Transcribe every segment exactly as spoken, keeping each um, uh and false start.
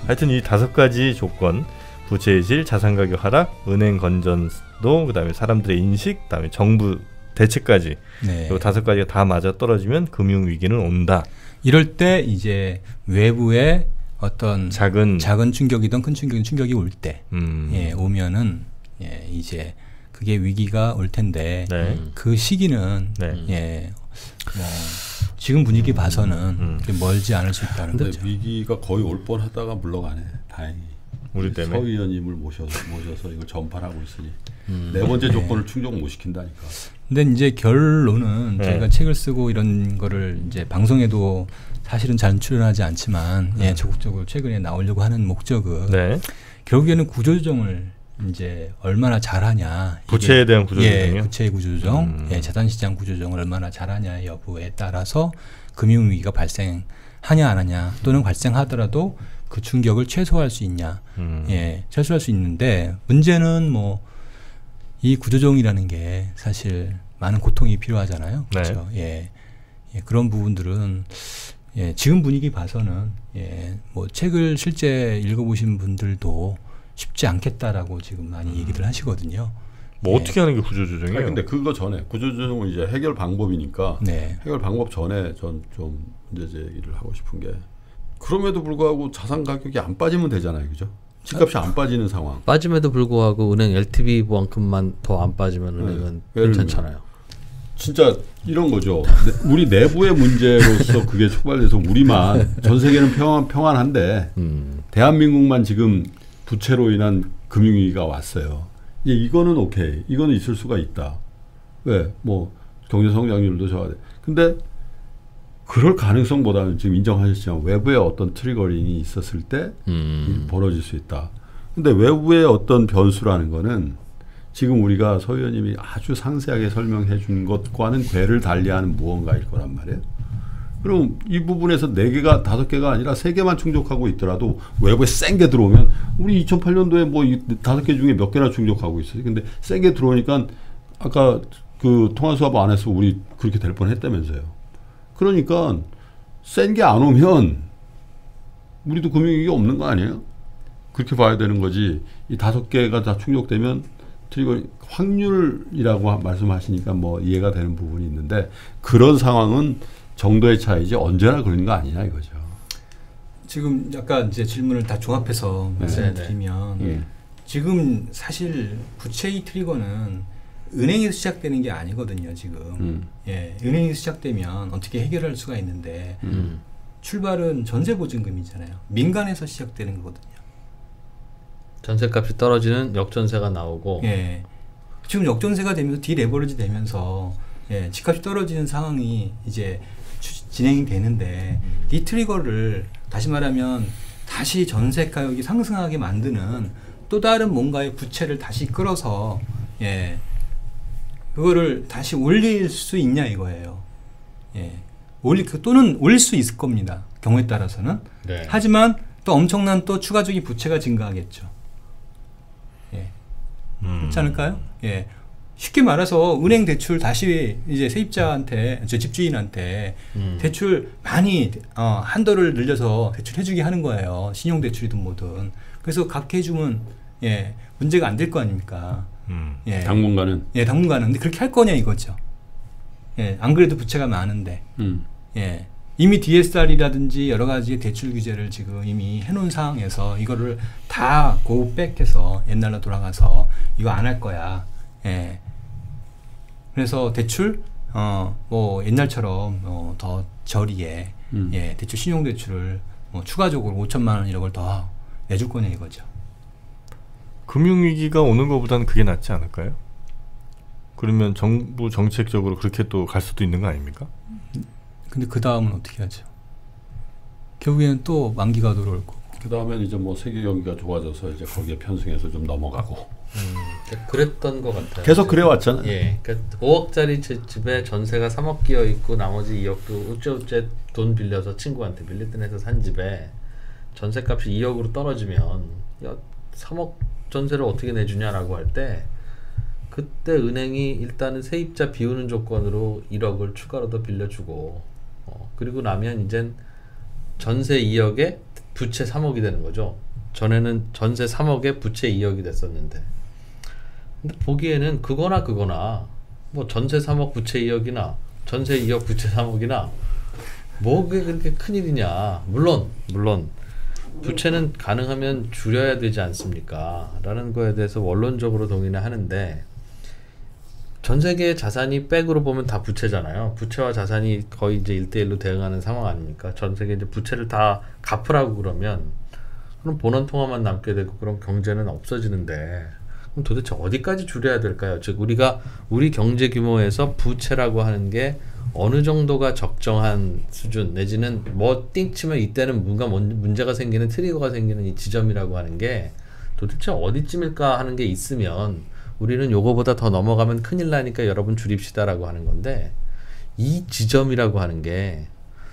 하여튼 이 다섯 가지 조건, 부채의 질, 자산 가격 하락, 은행 건전도, 그다음에 사람들의 인식, 그다음에 정부 대책까지 네. 이 다섯 가지가 다 맞아 떨어지면 금융 위기는 온다. 이럴 때 이제 외부의 어떤 작은 작은 충격이든 큰 충격이든 충격이 올 때, 음. 예, 오면은 예, 이제 그게 위기가 올 텐데 네. 그 시기는 네. 예, 뭐 지금 분위기 봐서는 음. 그렇게 멀지 않을 수 있다는 근데 거죠. 위기가 거의 올 뻔하다가 물러가네. 다행히. 우리 때문에. 서 의원님을 모셔서 모셔서 이걸 전파하고 있으니 음. 네 번째 조건을 충족 못 시킨다니까. 근데 이제 결론은 네. 저희가 책을 쓰고 이런 거를 이제 방송에도 사실은 잘 출연하지 않지만 예, 적극적으로 최근에 나오려고 하는 목적은 네. 결국에는 구조조정을 이제 얼마나 잘하냐, 부채에 대한 구조조정이요? 예, 부채 구조조정, 음. 예, 자산시장 구조조정을 얼마나 잘하냐 여부에 따라서 금융위기가 발생하냐 안 하냐, 또는 발생하더라도 그 충격을 최소화할 수 있냐, 음. 예, 최소화할 수 있는데 문제는 뭐 이 구조조정이라는 게 사실 많은 고통이 필요하잖아요. 그렇죠. 네. 예, 예, 그런 부분들은 예, 지금 분위기 봐서는 예, 뭐 책을 실제 읽어보신 분들도 쉽지 않겠다라고 지금 많이 얘기들 하시거든요. 뭐 예. 어떻게 하는 게 구조조정이에요? 아니, 근데 그거 전에 구조조정은 이제 해결 방법이니까 네. 해결 방법 전에 전 좀 문제 제기를 하고 싶은 게, 그럼에도 불구하고 자산 가격이 안 빠지면 되잖아요, 그죠? 집값이 안 빠지는 상황. 빠짐에도 불구하고 은행 엘티브이만큼만 더 안 빠지면 은행은 네. 괜찮잖아요. 진짜 이런 거죠. 네, 우리 내부의 문제로서 그게 촉발돼서 우리만, 전 세계는 평안, 평안한데 음. 대한민국만 지금 부채로 인한 금융위기가 왔어요. 이제 이거는 오케이. 이거는 있을 수가 있다. 왜? 뭐 경제 성장률도 저하돼. 근데 그럴 가능성보다는 지금 인정하셨지만 외부의 어떤 트리거링이 있었을 때 음. 벌어질 수 있다. 근데 외부의 어떤 변수라는 거는 지금 우리가 서 의원님이 아주 상세하게 설명해 준 것과는 궤를 달리하는 무언가일 거란 말이에요. 그럼 이 부분에서 네 개가 다섯 개가 아니라 세 개만 충족하고 있더라도 외부에 센 게 들어오면, 우리 이천팔 년도에 뭐 다섯 개 중에 몇 개나 충족하고 있어요. 근데 센 게 들어오니까 아까 그 통화수합 안에서 우리 그렇게 될 뻔했다면서요. 그러니까 센 게 안 오면 우리도 금융위기가 없는 거 아니에요? 그렇게 봐야 되는 거지. 이 다섯 개가 다 충족되면 트리거 확률이라고 말씀하시니까 뭐 이해가 되는 부분이 있는데, 그런 상황은 정도의 차이지 언제나 그런 거 아니냐 이거죠. 지금 약간 이제 질문을 다 종합해서 네. 말씀드리면 네. 지금 사실 부채의 트리거는 은행에서 시작되는 게 아니거든요. 지금 음. 예, 은행에서 시작되면 어떻게 해결할 수가 있는데 음. 출발은 전세보증금이잖아요. 민간에서 시작되는 거거든요. 전세값이 떨어지는 역전세가 나오고. 예, 지금 역전세가 되면서 디레버리지 되면서 예, 집값이 떨어지는 상황이 이제 추, 진행이 되는데 음. 이 트리거를 다시 말하면 다시 전세 가격이 상승하게 만드는 또 다른 뭔가의 부채를 다시 끌어서 예, 그거를 다시 올릴 수 있냐 이거예요. 예, 올리 또는 올릴 수 있을 겁니다. 경우에 따라서는. 네. 하지만 또 엄청난 또 추가적인 부채가 증가하겠죠. 예, 음. 그렇지 않을까요? 예. 쉽게 말해서 은행 대출 다시 이제 세입자한테, 저 집주인한테 음. 대출 많이 어, 한도를 늘려서 대출해주게 하는 거예요. 신용대출이든 뭐든. 그래서 갚게 해주면 예, 문제가 안 될 거 아닙니까? 음. 예. 당분간은. 예, 당분간은. 근데 그렇게 할 거냐 이거죠. 예, 안 그래도 부채가 많은데. 음. 예. 이미 디에스알이라든지 여러 가지 대출 규제를 지금 이미 해놓은 상황에서 이거를 다 고백해서 옛날로 돌아가서 이거 안 할 거야. 예. 그래서 대출 어 뭐 옛날처럼 어, 더 저리에 음. 예, 대출 신용 대출을 뭐 추가적으로 오천만 원 이런 걸 더 내줄 거냐 이거죠. 금융위기가 오는 것보다는 그게 낫지 않을까요? 그러면 정부 정책적으로 그렇게 또 갈 수도 있는 거 아닙니까? 근데 그 다음은 어떻게 하죠? 결국에는 또 만기가 들어올 거고. 그 다음엔 이제 뭐 세계 경기가 좋아져서 이제 거기에 편승해서 좀 넘어가고. 음, 그랬던 것 같아요. 계속 그래 왔잖아요. 예, 그러니까 오억짜리 집에 전세가 삼억 끼어 있고 나머지 이억도 어째어째 돈 빌려서 친구한테 빌렸던 해서 산 집에 전세값이 이억으로 떨어지면 야 삼억 전세를 어떻게 내주냐라고 할 때 그때 은행이 일단은 세입자 비우는 조건으로 일억을 추가로 더 빌려주고 어, 그리고 나면 이젠 전세 이억에 부채 삼억이 되는 거죠. 전에는 전세 삼억에 부채 이억이 됐었는데. 근데 보기에는 그거나 그거나 뭐 전세 삼억 부채 이억이나 전세 이억 부채 삼억이나 뭐 그게 그렇게 큰일이냐. 물론 물론 부채는 가능하면 줄여야 되지 않습니까? 라는 거에 대해서 원론적으로 동의는 하는데 전 세계의 자산이 백으로 보면 다 부채잖아요. 부채와 자산이 거의 이제 일대일로 대응하는 상황 아닙니까? 전 세계 이제 부채를 다 갚으라고 그러면 그럼 본원 통화만 남게 되고 그럼 경제는 없어지는데 그럼 도대체 어디까지 줄여야 될까요? 즉 우리가 우리 경제 규모에서 부채라고 하는 게 어느 정도가 적정한 수준 내지는 뭐 띵 치면 이때는 뭔가 문제가 생기는 트리거가 생기는 이 지점이라고 하는 게 도대체 어디쯤일까 하는 게 있으면 우리는 요거보다 더 넘어가면 큰일 나니까 여러분 줄입시다라고 하는 건데 이 지점이라고 하는 게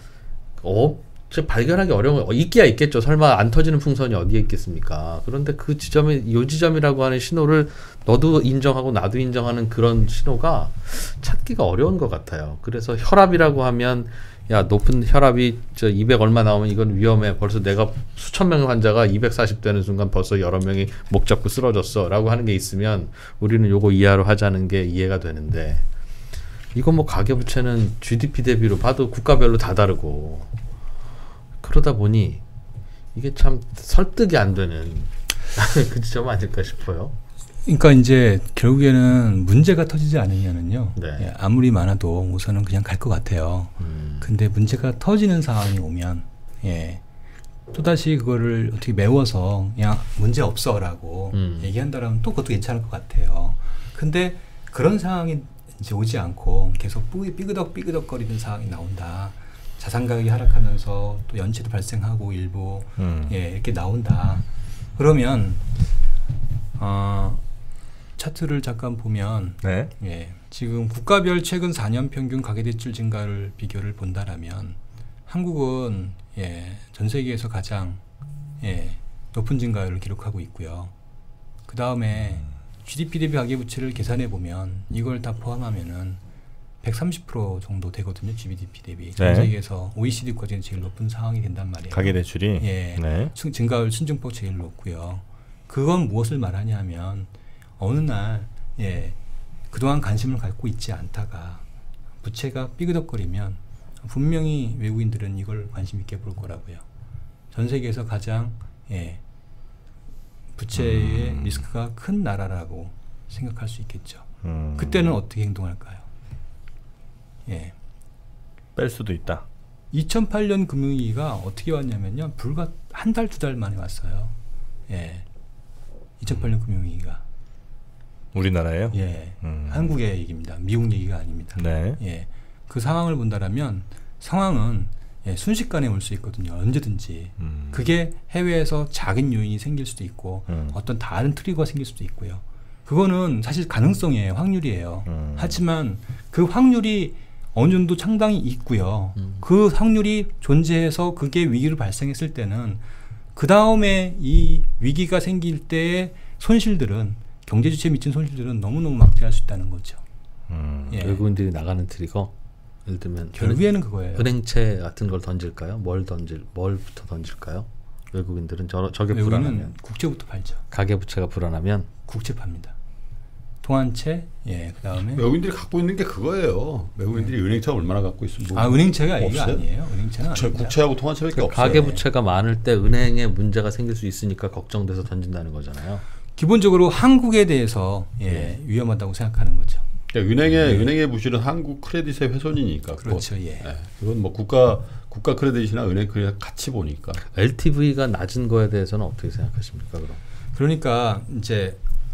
어, 발견하기 어려운 거 있기야 있겠죠. 설마 안 터지는 풍선이 어디에 있겠습니까? 그런데 그 지점이 요 지점이라고 하는 신호를 너도 인정하고 나도 인정하는 그런 신호가 찾기가 어려운 것 같아요. 그래서 혈압이라고 하면 야 높은 혈압이 저 이백 얼마 나오면 이건 위험해. 벌써 내가 수천 명 환자가 이백사십 되는 순간 벌써 여러 명이 목 잡고 쓰러졌어 라고 하는 게 있으면 우리는 요거 이하로 하자는 게 이해가 되는데 이거 뭐 가계부채는 지디피 대비로 봐도 국가별로 다 다르고 그러다 보니 이게 참 설득이 안 되는 그 지점 아닐까 싶어요. 그러니까 이제 결국에는 문제가 터지지 않으면은요. 네. 예, 아무리 많아도 우선은 그냥 갈 것 같아요. 음. 근데 문제가 터지는 상황이 오면 예, 또다시 그거를 어떻게 메워서 그냥 문제 없어라고 음. 얘기한다라면 또 그것도 괜찮을 것 같아요. 근데 그런 상황이 이제 오지 않고 계속 삐그덕 삐그덕거리는 상황이 나온다. 자산 가격이 하락하면서 또 연체도 발생하고 일부 음. 예, 이렇게 나온다. 그러면 어, 차트를 잠깐 보면 네. 예, 지금 국가별 최근 사 년 평균 가계대출 증가를 비교를 본다라면 한국은 예, 전 세계에서 가장 예, 높은 증가율을 기록하고 있고요. 그 다음에 지디피 대비 가계부채를 계산해 보면 이걸 다 포함하면은 백삼십 퍼센트 정도 되거든요. 지디피 대비. 전 네. 세계에서 오이시디까지는 제일 높은 상황이 된단 말이에요. 가계대출이 예, 네. 증- 증가율 순증폭 제일 높고요. 그건 무엇을 말하냐면 어느 날 예, 그동안 관심을 갖고 있지 않다가 부채가 삐그덕거리면 분명히 외국인들은 이걸 관심 있게 볼 거라고요. 전 세계에서 가장 예, 부채의 음. 리스크가 큰 나라라고 생각할 수 있겠죠. 음. 그때는 어떻게 행동할까요? 예. 뺄 수도 있다. 이천팔 년 금융위기가 어떻게 왔냐면요. 불과 한 달, 두 달 만에 왔어요. 예. 이천팔 년 금융위기가. 우리나라예요? 예. 음. 한국의 얘기입니다. 미국 얘기가 아닙니다. 네. 예. 그 상황을 본다라면 상황은 예, 순식간에 올 수 있거든요. 언제든지. 음. 그게 해외에서 작은 요인이 생길 수도 있고 음. 어떤 다른 트리거가 생길 수도 있고요. 그거는 사실 가능성이에요. 확률이에요. 음. 하지만 그 확률이 어느 정도 상당히 있고요. 음. 그 확률이 존재해서 그게 위기를 발생했을 때는 그 다음에 이 위기가 생길 때의 손실들은 경제 주체에 미친 손실들은 너무너무 막대할 수 있다는 거죠. 음. 예. 외국인들이 나가는 트리거 예를 들면 결국에는 그거예요. 은행채 같은 걸 던질까요? 뭘 던질 뭘부터 던질까요? 외국인들은 저 저게 외국인은 불안하면 국채부터 팔죠. 가계부채가 불안하면 국채 팝니다. 통한채, 예, 그 다음에 외국인들이 갖고 있는 게 그거예요. 외국인들이 은행채 얼마나 갖고 있으면 뭐 아 은행채가 얘기가 없어요? 아니에요. 은행채는 국채, 아닙니다. 국채하고 통화채밖에 없어요. 가계부채가 많을 때 은행에 문제가 생길 수 있으니까 걱정돼서 던진다는 거잖아요. 기본적으로 한국에 대해서 예, 위험하다고 생각하는 거죠. 그러니까 은행의 네. 은행의 부실은 한국 크레딧의 훼손이니까. 그렇죠, 그거. 예. 예. 이건 뭐 국가 국가 크레딧이나 은행 크레딧 같이 보니까. 엘티브이가 낮은 거에 대해서는 어떻게 생각하십니까? 그럼 그러니까 이제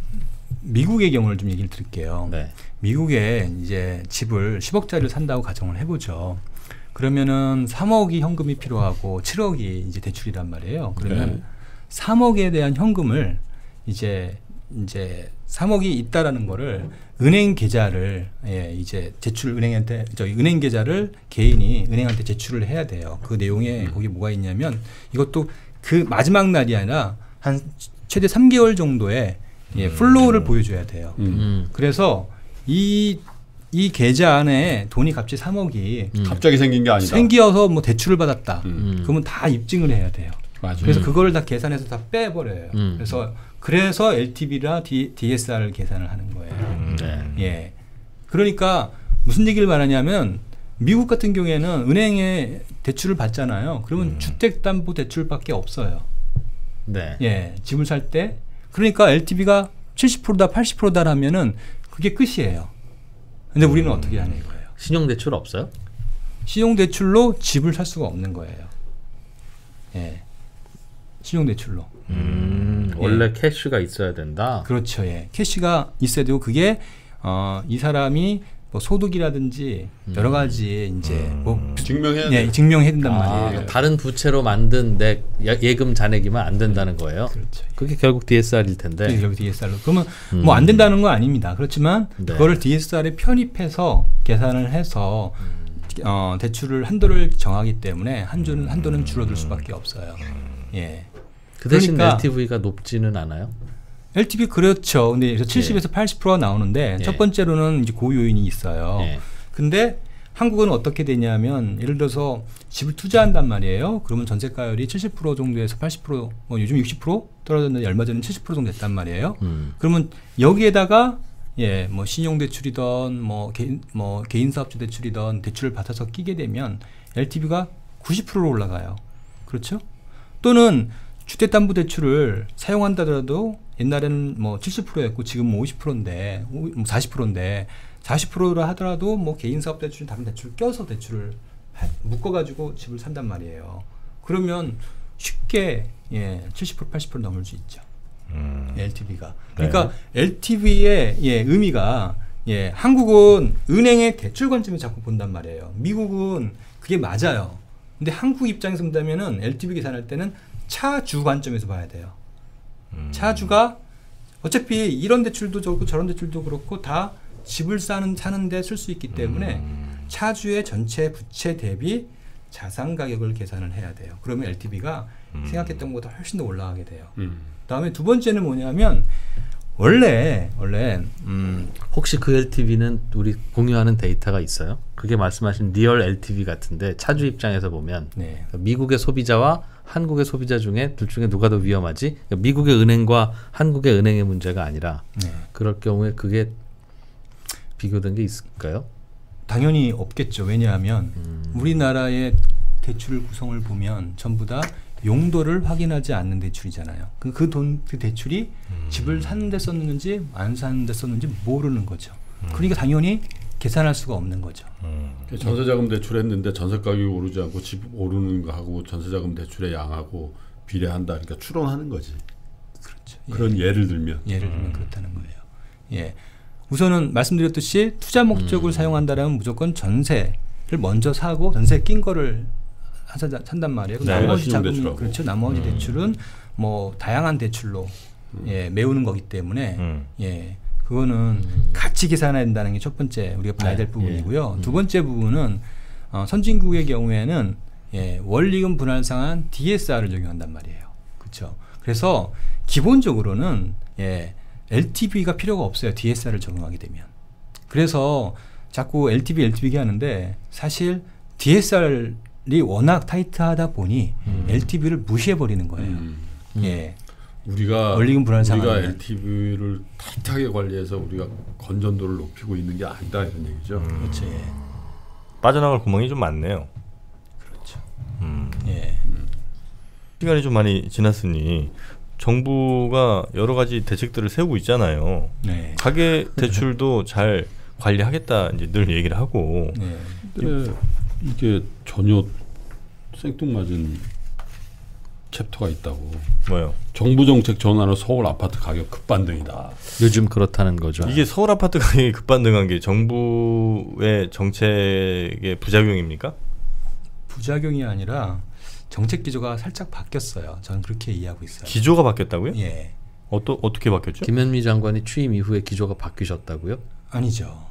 미국의 경우를 좀 얘기를 드릴게요. 네. 미국에 이제 집을 십억짜리를 산다고 가정을 해보죠. 그러면은 삼억이 현금이 필요하고 칠억이 이제 대출이란 말이에요. 그러면 네. 삼억에 대한 현금을 이제 이제 삼억이 있다라는 거를 은행 계좌를 예, 이제 제출 은행한테 저희 은행 계좌를 개인이 은행한테 제출을 해야 돼요. 그 내용에 거기 뭐가 있냐면 이것도 그 마지막 날이 아니라 한 최대 삼 개월 정도의 예, 플로우를 보여줘야 돼요. 음. 음. 그래서 이, 이 계좌 안에 돈이 갑자기 삼억이 음. 갑자기 생긴 게 아니다. 생겨서 뭐 대출을 받았다. 음. 음. 그러면 다 입증을 해야 돼요. 맞아요. 그래서 음. 그거를 다 계산해서 다 빼버려요. 음. 그래서 그래서 엘티브이나 디에스알을 계산을 하는 거예요. 음. 네. 예. 그러니까 무슨 얘기를 말하냐면 미국 같은 경우에는 은행에 대출을 받잖아요. 그러면 음. 주택담보대출밖에 없어요. 네. 예, 집을 살 때. 그러니까 엘티브이가 칠십 퍼센트다 팔십 퍼센트다라면은 그게 끝이에요. 근데 우리는 음. 어떻게 하는 거예요? 신용대출 없어요? 신용대출로 집을 살 수가 없는 거예요. 예. 신용대출로. 음, 예. 원래 캐시가 있어야 된다. 그렇죠. 예. 캐시가 있어야 되고 그게 어, 이 사람이 뭐 소득이라든지 여러 가지 이제 음. 뭐 증명해야 예, 돼요. 증명해야 된단 아, 말이에요. 다른 부채로 만든 내 예- 예금 잔액이면 안 된다는 거예요. 그렇죠. 그게 결국 디에스알일 텐데. 그래서 여기 디에스알로 그러면 음. 뭐 안 된다는 건 아닙니다. 그렇지만 네. 그거를 디에스알에 편입해서 계산을 해서 어, 대출을 한도를 정하기 때문에 한도는 한도는 줄어들 수밖에 없어요. 예. 그 대신 그러니까 엘티브이가 높지는 않아요. 엘티브이 그렇죠. 근데 그래서 칠십에서 팔십 퍼센트가 나오는데 예. 첫 번째로는 이제 고요인이 있어요. 예. 근데 한국은 어떻게 되냐면 예를 들어서 집을 투자한단 말이에요. 그러면 전세가율이 칠십 퍼센트 정도에서 팔십 퍼센트, 뭐 요즘 육십 퍼센트 떨어졌는데 얼마 전에 칠십 퍼센트 정도 됐단 말이에요. 음. 그러면 여기에다가 예, 뭐 신용대출이던 뭐 개인 뭐 개인사업자 대출이던 대출을 받아서 끼게 되면 엘티브이가 구십 퍼센트로 올라가요. 그렇죠? 또는 주택담보대출을 사용한다더라도 옛날에는 뭐 칠십 퍼센트였고 지금 뭐 오십 퍼센트인데 사십 퍼센트인데 사십 퍼센트라 하더라도 뭐 개인사업 대출 다른 대출 껴서 대출을 하, 묶어가지고 집을 산단 말이에요. 그러면 쉽게 예, 칠십 퍼센트 팔십 퍼센트 넘을 수 있죠. 음. 엘티브이가. 그러니까 엘티브이의 예, 의미가 예, 한국은 은행의 대출 관점에 자꾸 본단 말이에요. 미국은 그게 맞아요. 근데 한국 입장에서 본다면은 엘티브이 계산할 때는 차주 관점에서 봐야 돼요. 음. 차주가 어차피 이런 대출도 그렇고 저런 대출도 그렇고 다 집을 사는 사는데 쓸 수 있기 때문에 음. 차주의 전체 부채 대비 자산 가격을 계산을 해야 돼요. 그러면 엘티브이가 음. 생각했던 것보다 훨씬 더 올라가게 돼요. 음. 그다음에 두 번째는 뭐냐면 원래 원래 음, 혹시 그 엘티브이는 우리 공유하는 데이터가 있어요? 그게 말씀하신 리얼 엘티브이 같은데 차주 입장에서 보면 네. 미국의 소비자와 한국의 소비자 중에 둘 중에 누가 더 위험하지? 그러니까 미국의 은행과 한국의 은행의 문제가 아니라 네. 그럴 경우에 그게 비교된 게 있을까요? 당연히 없겠죠. 왜냐하면 음. 우리나라의 대출 구성을 보면 전부 다 용도를 확인하지 않는 대출이잖아요. 그 그 돈 그 대출이 음. 집을 사는데 썼는지 안 사는데 썼는지 모르는 거죠. 그러니까 당연히 계산할 수가 없는 거죠. 음. 전세자금 대출했는데 전세 가격이 오르지 않고 집 오르는 거 하고 전세자금 대출의 양하고 비례한다. 그러니까 추론하는 거지. 그렇죠. 그런 예를 들면 예를 들면 그렇다는 거예요. 예. 우선은 말씀드렸듯이 투자 목적을 음. 사용한다면 무조건 전세를 먼저 사고 전세 낀 거를 산다, 산단 말이에요. 네, 나머지 자금이 신용대출하고. 그렇죠. 나머지 음. 대출은 뭐 다양한 대출로 예, 메우는 거기 때문에 음. 예. 그거는 같이 계산해야 된다는 게 첫 번째 우리가 봐야 될 네, 부분이고요. 예. 두 번째 부분은 어, 선진국의 경우에는 예, 원리금 분할상환 디에스알을 적용한단 말이에요. 그렇죠. 그래서 기본적으로는 예, 엘티브이가 필요가 없어요. 디에스알을 적용하게 되면. 그래서 자꾸 엘티브이, 엘티브이 하는데 사실 디에스알이 워낙 타이트하다 보니 음. 엘티브이를 무시해버리는 거예요. 음. 예. 우리가 원리금 분할상환. 우리가 엘티브이를 타이트하게 관리해서 우리가 건전도를 높이고 있는 게 아니다 이런 얘기죠. 음. 그렇죠. 예. 빠져나갈 구멍이 좀 많네요. 그렇죠. 음. 예. 시간이 좀 많이 지났으니 정부가 여러 가지 대책들을 세우고 있잖아요. 네. 가계 대출도 잘 관리하겠다 이제 늘 얘기를 하고. 네. 근데 이게 전혀 생뚱맞은 챕터가 있다고. 뭐요? 정부 정책 전환으로 서울 아파트 가격 급반등이다. 요즘 그렇다는 거죠. 이게 서울 아파트 가격이 급반등한 게 정부의 정책의 부작용입니까? 부작용이 아니라 정책 기조가 살짝 바뀌었어요. 저는 그렇게 이해하고 있어요. 기조가 바뀌었다고요? 예. 어떠, 어떻게 바뀌었죠? 김현미 장관이 취임 이후에 기조가 바뀌셨다고요? 아니죠.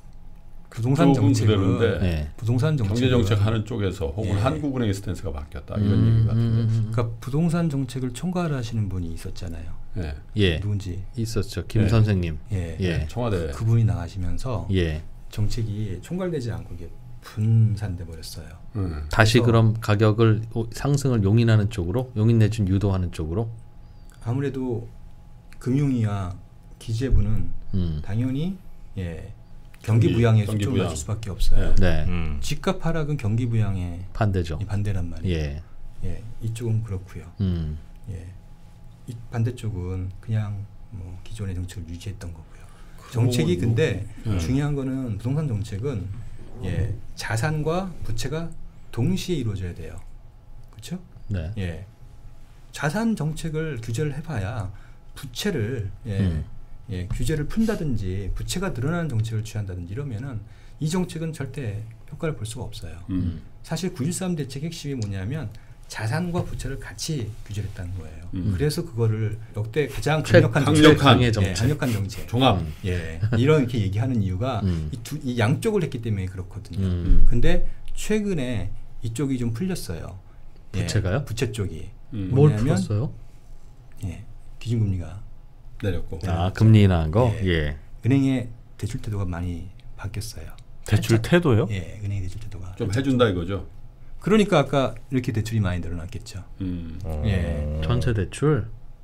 부동산 쪽은 정책은 그대로인데 네. 부동산 정책 경제 정책 하는 쪽에서 혹은 예. 한국은행의 스탠스가 바뀌었다 이런 음, 얘기 같은데. 음, 그러니까 부동산 정책을 총괄하시는 분이 있었잖아요. 예. 예, 누군지. 있었죠. 김 네. 선생님. 예. 예, 청와대. 그분이 나가시면서 예, 정책이 총괄되지 않고 이게 분산돼 버렸어요. 음. 다시 그래서- 그럼 가격을 오- 상승을 용인하는 쪽으로 용인 내지는 유도하는 쪽으로. 아무래도 금융위와 기재부는 음. 당연히 예, 경기 경기- 부양에 경기 초점을 부양. 맞출 수밖에 없어요. 네. 음. 집값 하락은 경기 부양에 반대죠. 반대란 말이에요. 예. 예, 이쪽은 그렇고요. 음. 예, 이 반대쪽은 그냥 뭐 기존의 정책을 유지했던 거고요. 정책이 뭐, 근데 음. 중요한 거는 부동산 정책은 예, 자산과 부채가 동시에 이루어져야 돼요. 그렇죠? 네. 예, 자산 정책을 규제를 해봐야 부채를 예, 음. 예, 규제를 푼다든지 부채가 늘어나는 정책을 취한다든지 이러면은 이 정책은 절대 효과를 볼 수가 없어요. 음. 사실 구일삼 대책 핵심이 뭐냐면 자산과 부채를 같이 규제를 했다는 거예요. 음. 그래서 그거를 역대 가장 최- 강력한 강력한 정책, 강의 예, 정책. 강력한 정책. 종합. 음. 예, 이런 이렇게 얘기하는 이유가 음. 이, 두, 이 양쪽을 했기 때문에 그렇거든요. 음. 근데 최근에 이쪽이 좀 풀렸어요. 예, 부채가요? 부채 쪽이. 음. 뭘 뭐냐면- 풀었어요? 예, 기준금리가 내렸고. 아, 금리 인하한 거. 예. 예. 은행의 대출 태도가 많이 바뀌었어요. 대출 살짝. 태도요? 예, 은행의 대출 태도가. 좀 해준다 이거죠. 그러니까 아까 이렇게 대출이 많이 늘어났겠죠. 음. 어. 예. 전세 대출.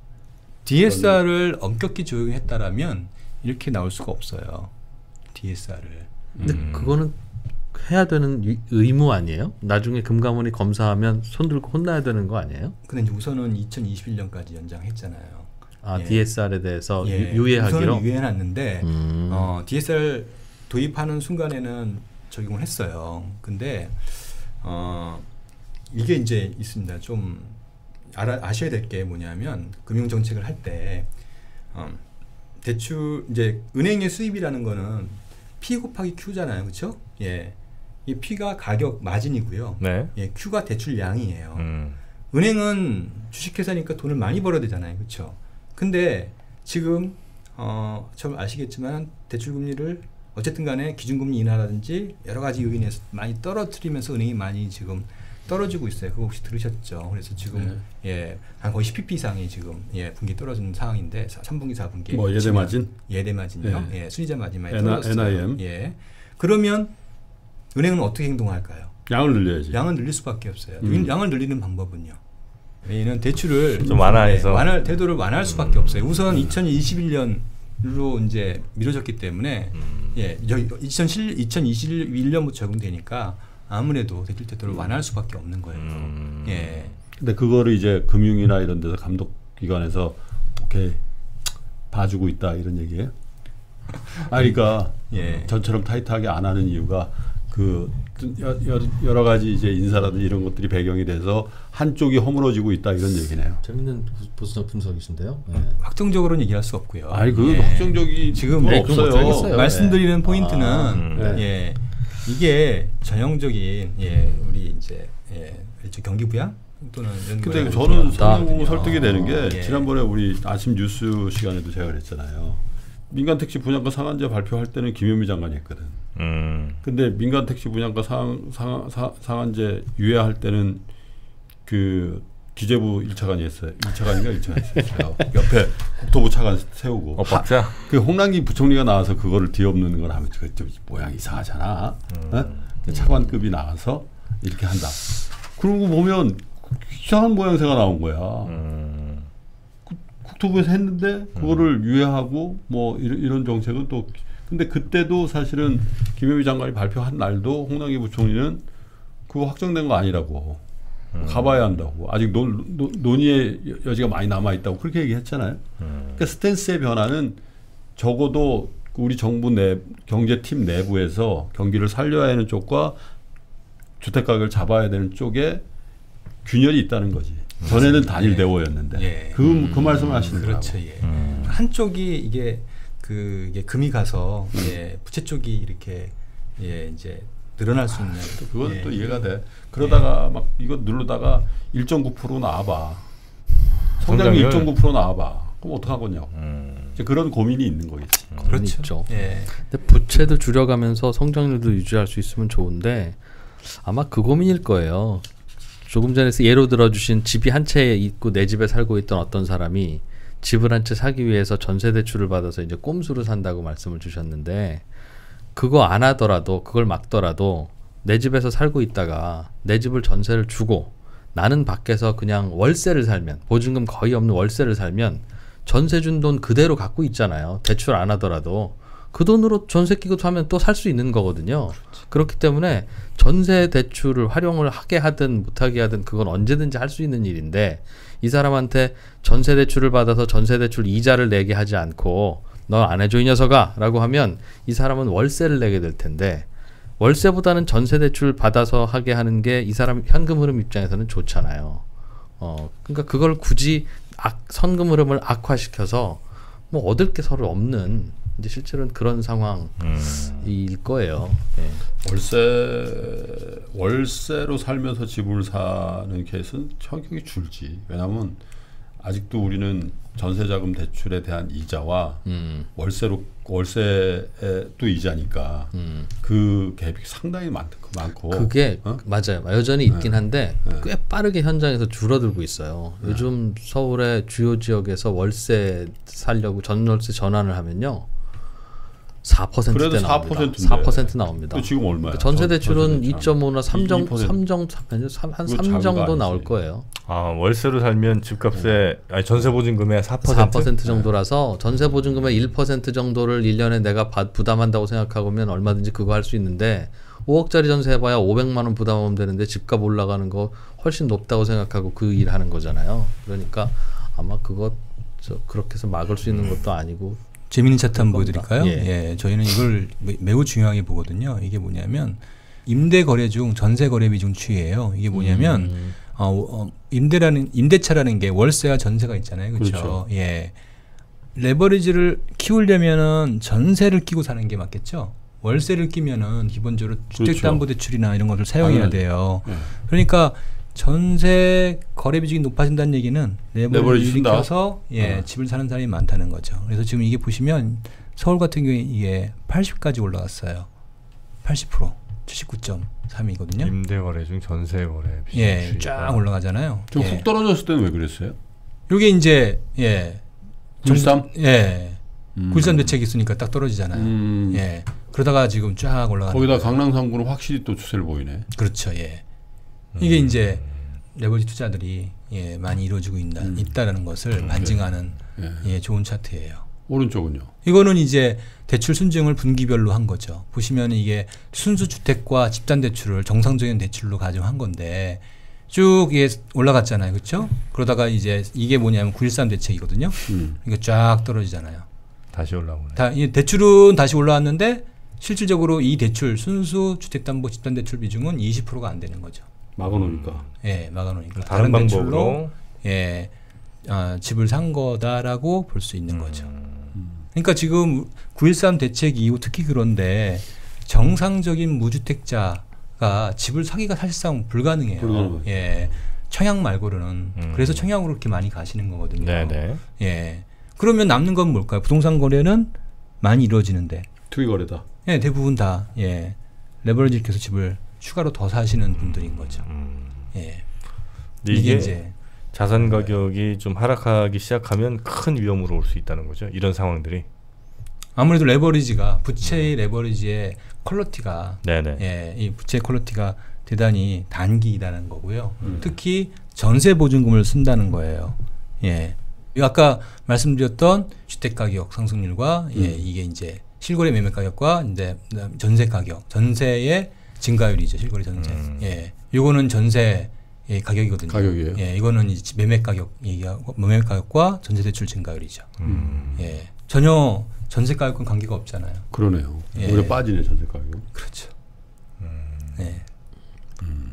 디에스알을 엄격히 적용했다라면 이렇게 나올 수가 없어요. 디에스알을. 근데 음. 그거는 해야 되는 유- 의무 아니에요? 나중에 금감원이 검사하면 손 들고 혼나야 되는 거 아니에요? 근데 이제 우선은 이천이십일 년까지 연장했잖아요. 아, 예. 디에스알에 대해서 예, 유, 예하기로 우선은 유예해놨는데 음. 어, 디에스알 도입하는 순간에는 적용을 했어요. 근데 어, 이게 이제 있습니다. 좀 알아, 아셔야 될 게 뭐냐면 금융 정책을 할 때 어, 대출 이제 은행의 수입이라는 거는 P 곱하기 Q잖아요, 그렇죠? 예, 이 P가 가격 마진이고요. 네. 예, Q가 대출량이에요. 음. 은행은 주식회사니까 돈을 많이 벌어야 되잖아요, 그렇죠? 근데 지금 어, 좀 아시겠지만 대출금리를 어쨌든 간에 기준금리 인하라든지 여러 가지 요인에서 많이 떨어뜨리면서 은행이 많이 지금 떨어지고 있어요. 그거 혹시 들으셨죠? 그래서 지금 예, 한 거의 십 피피 이상이 지금 예, 분기 떨어지는 상황인데 삼 분기, 사 분기 뭐 예대 마진? 예대 마진요. 예. 예, 순이자 마진 많이 N- 떨어졌어요. 엔아이엠. 예. 그러면 은행은 어떻게 행동할까요? 양을 늘려야지. 양을 늘릴 수밖에 없어요. 음. 양을 늘리는 방법은요. 얘는 대출을 좀 완화해서. 네, 완화 태도를 완화할 수밖에 없어요. 우선 이천이십일 년으로 이제 미뤄졌기 때문에 음. 예, 이천이십일 년부터 적용되니까 아무래도 대출 태도를 완화할 수밖에 없는 거예요. 음. 예. 근데 그거를 이제 금융이나 이런 데서 감독기관에서 오케이 봐주고 있다 이런 얘기예요. 아, 그러니까 예. 전처럼 타이트하게 안 하는 이유가 그 여, 여, 여러 가지 이제 인사라든지 이런 것들이 배경이 돼서 한쪽이 허물어지고 있다 이런 얘기네요. 재밌는 분석 분석이신데요. 예. 확정적으로는 얘기할 수 없고요. 아니 그 예. 확정적이 지금 뭐 네, 그건 없어요. 모르겠어요. 말씀드리는 포인트는 아, 음. 네. 예, 이게 전형적인 예, 우리 이제 예, 이제 경기 부양 또는 이런 근데 거에 저는 상당히 있거든요. 설득이 되는 게 예. 지난번에 우리 아침 뉴스 시간에도 제가 그랬잖아요. 민간 택시 분양가 상한제 발표할 때는 김현미 장관이 했거든. 음. 근데 민간 택시 분양가 상, 상, 상, 상한제 유예할 때는 그 기재부 일 차관이 했어요. 일 차관인가 일 차관이 했어요. 옆에 국토부 차관 세우고. 어, 박자. 그 홍남기 부총리가 나와서 그거를 뒤엎는 걸 하면 그 모양 이상하잖아. 음. 어? 그 차관급이 나와서 이렇게 한다. 그러고 보면 이상한 모양새가 나온 거야. 음. 국토부에서 했는데 그거를 유예하고 뭐 이런, 이런 정책은 또 근데 그때도 사실은 김현미 장관이 발표한 날도 홍남기 부총리는 그거 확정된 거 아니라고 음. 가봐야 한다고 아직 논, 논, 논의의 여지가 많이 남아 있다고 그렇게 얘기했잖아요. 음. 그러니까 스탠스의 변화는 적어도 우리 정부 내 경제팀 내부에서 경기를 살려야 하는 쪽과 주택 가격을 잡아야 되는 쪽에 균열이 있다는 거지. 전에는 단일 예. 대오였는데 예. 그, 그 말씀을 하시는 거예요. 그렇죠. 예. 음. 한쪽이 이게 그 이게 금이 가서 예, 부채 쪽이 이렇게 예, 이제 늘어날 수 있는 그건 예. 또 이해가 돼. 그러다가 막 이거 누르다가 일 점 구 퍼센트 나와봐. 성장률 성장률? 일 점 구 퍼센트 나와봐. 그럼 어떡하겠냐고. 음. 이제 그런 고민이 있는 거겠지. 그건 그렇죠. 있죠. 예. 근데 부채도 줄여가면서 성장률도 유지할 수 있으면 좋은데 아마 그 고민일 거예요. 조금 전에 예로 들어주신 집이 한 채 있고 내 집에 살고 있던 어떤 사람이 집을 한 채 사기 위해서 전세 대출을 받아서 이제 꼼수로 산다고 말씀을 주셨는데 그거 안 하더라도 그걸 막더라도 내 집에서 살고 있다가 내 집을 전세를 주고 나는 밖에서 그냥 월세를 살면 보증금 거의 없는 월세를 살면 전세 준 돈 그대로 갖고 있잖아요. 대출 안 하더라도 그 돈으로 전세 끼고 사면 또 살 수 있는 거거든요. 그렇지. 그렇기 때문에 전세 대출을 활용을 하게 하든 못하게 하든 그건 언제든지 할 수 있는 일인데 이 사람한테 전세 대출을 받아서 전세 대출 이자를 내게 하지 않고 너 안 해줘 이 녀석아 라고 하면 이 사람은 월세를 내게 될 텐데 월세보다는 전세 대출 받아서 하게 하는 게 이 사람 현금 흐름 입장에서는 좋잖아요. 어, 그러니까 그걸 굳이 악, 현금 흐름을 악화시켜서 뭐 얻을 게 서로 없는 이제 실제로는 그런 상황일 음. 거예요. 네. 월세 월세로 살면서 집을 사는 케이스는 현격히 줄지. 왜냐하면 아직도 우리는 전세자금 대출에 대한 이자와 음. 월세로 월세도 이자니까 음. 그 갭이 상당히 많, 많고 그게 어? 맞아요. 여전히 있긴 네. 한데 네. 꽤 빠르게 현장에서 줄어들고 있어요. 네. 요즘 서울의 주요 지역에서 월세 살려고 전월세 전환을 하면요. 사 퍼센트대 나옵니다. 사 퍼센트 나옵니다. 지금 얼마야? 전세 대출은 이 점 오나 삼 정, 삼 정, 한 삼 정도 나올 거예요. 아, 월세로 살면 집값에 네. 아니 전세 보증금의 사 퍼센트? 사 퍼센트 정도라서 전세 보증금의 일 퍼센트 정도를 일 년에 내가 바, 부담한다고 생각하면 얼마든지 그거 할 수 있는데 오억짜리 전세 해봐야 오백만 원 부담하면 되는데 집값 올라가는 거 훨씬 높다고 생각하고 그 일 하는 거잖아요. 그러니까 아마 그거 저 그렇게 해서 막을 수 있는 것도 아니고 재미있는 차트 한번 보여드릴까요? 예. 예, 저희는 이걸 매우 중요하게 보거든요. 이게 뭐냐면 임대 거래 중 전세 거래 비중 추이예요. 이게 뭐냐면 음. 어, 어, 임대라는 임대차라는 게 월세와 전세가 있잖아요, 그렇죠? 그렇죠. 예, 레버리지를 키우려면은 전세를 끼고 사는 게 맞겠죠. 월세를 끼면은 기본적으로 주택담보대출이나 이런 것을 사용해야 돼요. 예. 그러니까 전세 거래 비중이 높아진다는 얘기는 레버리지를 껴서 예, 어. 집을 사는 사람이 많다는 거죠. 그래서 지금 이게 보시면 서울 같은 경우에 이게 팔십까지 올라갔어요. 팔십 퍼센트, 칠십구 점 삼이거든요. 임대 거래 중 전세 거래 비중 예, 쫙 올라가잖아요. 좀 훅 예. 떨어졌을 때는 왜 그랬어요? 이게 이제 예, 구일삼 예, 음. 구일삼 대책이 있으니까 딱 떨어지잖아요. 음. 예, 그러다가 지금 쫙 올라가. 거기다 강남 삼 구는 확실히 또 추세를 보이네. 그렇죠, 예. 이게 음. 이제 레버리지 투자들이 예, 많이 이루어지고 있다, 음. 있다라는 것을 음. 반증하는 예. 예, 좋은 차트예요. 오른쪽은요? 이거는 이제 대출 순증을 분기별로 한 거죠. 보시면 이게 순수 주택과 집단 대출을 정상적인 대출로 가정한 건데 쭉 이게 올라갔잖아요, 그렇죠? 그러다가 이제 이게 뭐냐면 구일삼 대책이거든요. 음. 그러니까 쫙 떨어지잖아요. 다시 올라오네. 다 이 대출은 다시 올라왔는데 실질적으로 이 대출 순수 주택담보 집단 대출 비중은 이십 퍼센트가 안 되는 거죠. 막아놓으니까. 예, 막아놓으니까. 다른, 다른 방법으로 예, 아, 집을 산 거다라고 볼 수 있는 음. 거죠. 그러니까 지금 구일삼 대책 이후 특히 그런데 정상적인 무주택자가 집을 사기가 사실상 불가능해요. 불가능. 예, 청약 말고는 음. 그래서 청약으로 그렇게 많이 가시는 거거든요. 네네. 예, 그러면 남는 건 뭘까요? 부동산 거래는 많이 이루어지는데. 투기 거래다. 예, 대부분 다 예, 레버리지를 켜서 집을 추가로 더 사시는 분들인 거죠. 음. 예. 이게, 이게 이제 자산 가격이 좀 하락하기 시작하면 큰 위험으로 올 수 있다는 거죠. 이런 상황들이. 아무래도 레버리지가 부채의 레버리지의 퀄리티가 네네. 예, 이 부채 퀄리티가 대단히 단기이다는 거고요. 음. 특히 전세 보증금을 쓴다는 거예요. 예. 아까 말씀드렸던 주택 가격 상승률과 음. 예, 이게 이제 실거래 매매 가격과 이제 전세 가격, 전세의 증가율이죠. 실거래 전세. 음. 예. 요거는 전세 예, 가격이거든요. 가격이에요. 예, 이거는 이제 매매 가격 얘기하고 매매 가격과 전세 대출 증가율이죠. 음. 예. 전혀 전세 가격과 관계가 없잖아요. 그러네요. 예. 오히려 빠지네 전세 가격. 그렇죠. 음. 예. 음.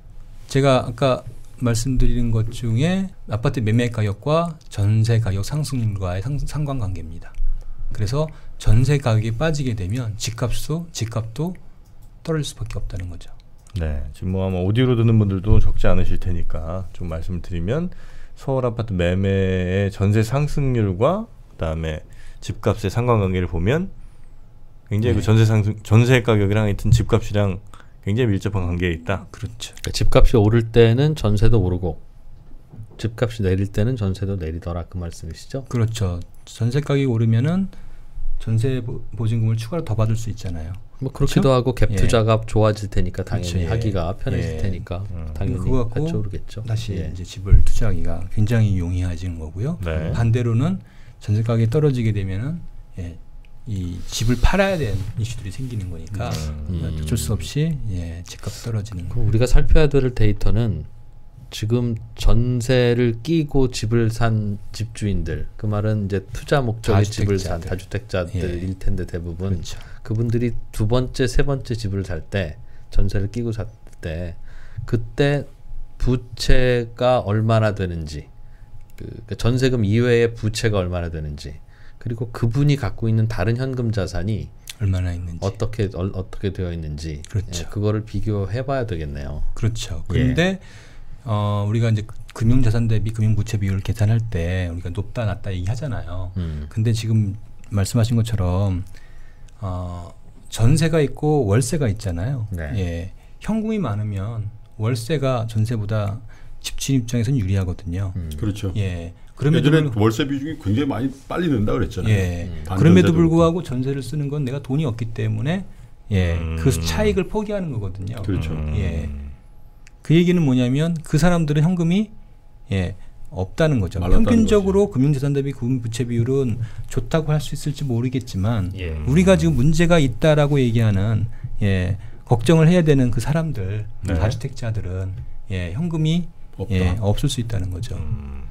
제가 아까 말씀드린 것 중에 아파트 매매 가격과 전세 가격 상승률과의 상, 상관관계입니다. 그래서 전세 가격이 빠지게 되면 집값도 집값도 떨어질 수밖에 없다는 거죠. 네, 지금 뭐 아마 오디오로 듣는 분들도 적지 않으실 테니까 좀 말씀을 드리면 서울 아파트 매매의 전세 상승률과 그다음에 집값의 상관관계를 보면 굉장히 네. 그 전세 상승 전세 가격이랑 하여튼 집값이랑 굉장히 밀접한 관계에 있다. 그렇죠. 그러니까 집값이 오를 때는 전세도 오르고 집값이 내릴 때는 전세도 내리더라 그 말씀이시죠? 그렇죠. 전세 가격이 오르면은 전세 보증금을 추가로 더 받을 수 있잖아요. 뭐 그렇기도 그렇죠? 하고 갭 예. 투자가 좋아질 테니까 당연히 그렇죠. 예. 하기가 편해질 예. 테니까 음. 당연히 그거 갖고 같이 오르겠죠. 다시 예. 이제 집을 투자하기가 굉장히 용이해지는 거고요. 네. 반대로는 전세 가격이 떨어지게 되면은 예, 이 집을 팔아야 되는 이슈들이 생기는 거니까 음. 어쩔 수 없이 예, 집값 떨어지는 거. 그럼 우리가 살펴야 될 데이터는 지금 전세를 끼고 집을 산 집주인들, 그 말은 이제 투자 목적의 집을 산 다주택자들. 다주택자들일 텐데 대부분 그렇죠. 그분들이 두 번째, 세 번째 집을 살 때 전세를 끼고 살 때 그때 부채가 얼마나 되는지, 그, 그 전세금 이외의 부채가 얼마나 되는지, 그리고 그분이 갖고 있는 다른 현금 자산이 얼마나 있는지. 어떻게 어, 어떻게 되어 있는지, 그렇죠. 예, 그거를 비교해봐야 되겠네요. 그렇죠. 그런데 어, 우리가 이제 금융자산 대비 금융부채 비율을 계산할 때 우리가 높다 낮다 얘기하잖아요. 음. 근데 지금 말씀하신 것처럼 어, 전세가 있고 월세가 있잖아요. 네. 예, 현금이 많으면 월세가 전세보다 집주인 입장에서는 유리하거든요. 음. 그렇죠. 예, 그럼에도 예전에 불구- 월세 비중이 굉장히 많이 빨리 는다 그랬잖아요. 예, 음. 반전세도 그럼에도 그렇고. 불구하고 전세를 쓰는 건 내가 돈이 없기 때문에 예, 음. 그 차익을 포기하는 거거든요. 그렇죠. 음. 예. 그 얘기는 뭐냐면 그 사람들은 현금이 예, 없다는 거죠. 말랐다는 평균적으로 금융자산 대비 금부채 비율은 좋다고 할 수 있을지 모르겠지만 예. 우리가 지금 문제가 있다라고 얘기하는 예, 걱정을 해야 되는 그 사람들 네. 다주택자들은 예, 현금이 없다. 예, 없을 수 있다는 거죠. 음.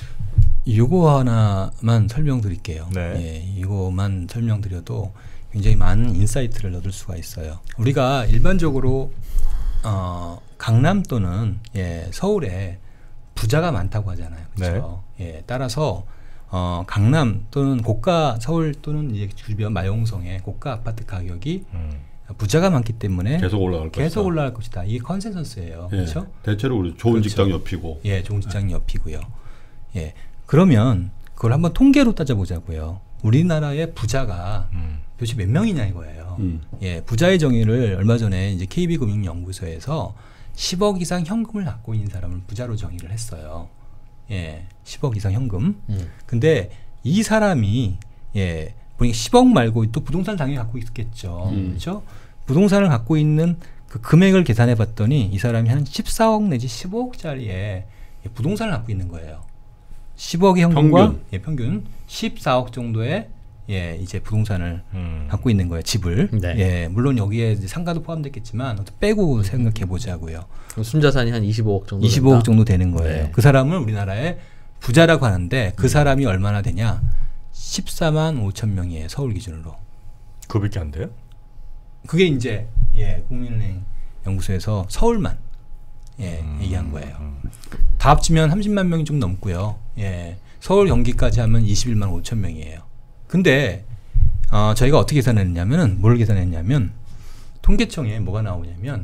이거 하나만 설명드릴게요. 네. 예, 이거만 설명드려도 굉장히 많은 인사이트를 얻을 수가 있어요. 우리가 일반적으로 어, 강남 또는 예, 서울에 부자가 많다고 하잖아요. 그렇죠? 예, 따라서 어, 강남 또는 고가 서울 또는 이제 주변 마용성의 고가 아파트 가격이 음. 부자가 많기 때문에 계속 올라갈 것이다. 계속 올라갈 것이다. 이게 컨센서스예요. 예. 그렇죠? 대체로 우리 좋은 그렇죠. 직장 옆이고. 예, 좋은 직장 옆이고요. 예, 그러면 그걸 한번 통계로 따져보자고요. 우리나라의 부자가 음. 도대체 몇 명이냐 이거예요. 음. 예, 부자의 정의를 얼마 전에 이제 케이비금융연구소에서 십억 이상 현금을 갖고 있는 사람을 부자로 정의를 했어요. 예, 십억 이상 현금. 음. 근데 이 사람이 예, 보니까 십억 말고 또 부동산 당연히 갖고 있겠죠. 음. 그렇죠? 부동산을 갖고 있는 그 금액을 계산해 봤더니 이 사람이 한 십사억 내지 십오억짜리의 부동산을 갖고 있는 거예요. 십억의 현금과 평균. 예, 평균 십사억 정도의 예, 이제 부동산을 음. 갖고 있는 거예요. 집을. 네. 예, 물론 여기에 이제 상가도 포함됐겠지만 빼고 생각해 보자고요. 그럼 순자산이 한 이십오억 정도 이십오억 된다? 정도 되는 거예요. 네. 그 사람을 우리나라의 부자라고 하는데 그 사람이 얼마나 되냐? 십사만 오천 명이에요. 서울 기준으로. 그밖에 안 돼요? 그게 이제 예, 국민은행 연구소에서 서울만 예, 음. 얘기한 거예요. 음. 다 합치면 삼십만 명이 좀 넘고요. 예, 서울 경기까지 하면 이십일만 오천 명이에요. 근데 어, 저희가 어떻게 계산했냐면은 뭘 계산했냐면 통계청에 뭐가 나오냐면